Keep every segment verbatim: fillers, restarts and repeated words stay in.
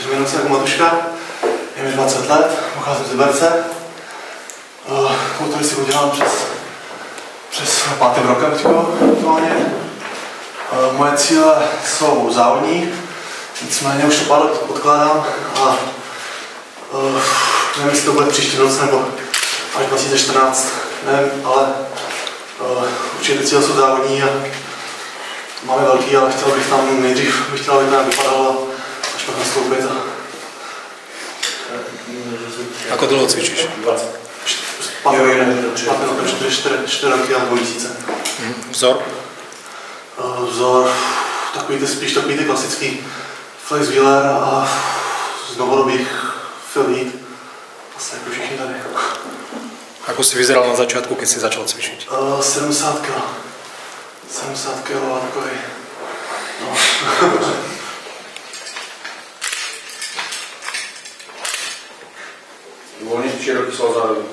Jmenuji se jako Matuška, je mi dvacet let, pocházím z Liberce. Motoristiku dělám přes, přes pátým rokem teďko aktuálně. Moje cíle jsou závodní, nicméně už to pár let odkládám a uh, nevím, jestli to bude příští roce nebo až dva tisíce čtrnáct, nevím, ale uh, určitě cíle jsou závodní a máme velký, ale chtěl bych tam nejdřív, bych chtěl, aby to nějak vypadalo, až pak nastoupit. Ako dlouho cvičíš? čtyři roky a dva měsíce. Vzor? Vzor, takový ty, spíš takový ty klasický Flex Wheeler a z novodobých Phil Heath. Asi jako všichni tady. Ako si vyzeral na začátku, keď si začal cvičiť? Uh, sedmdesát kilo. sedmdesát kilo a takový. No. Volně tři roky sval zároveň.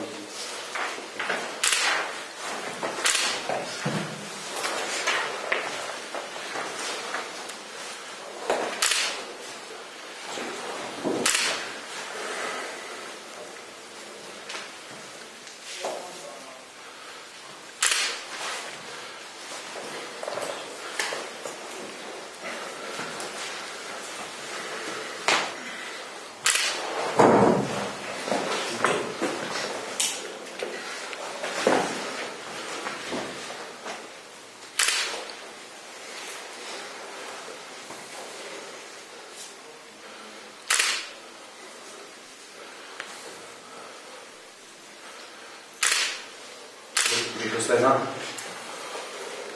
Když to stejná.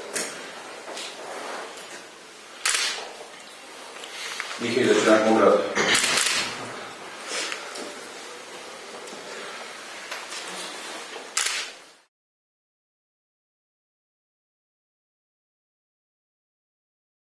Díky, začíná jak moudrat.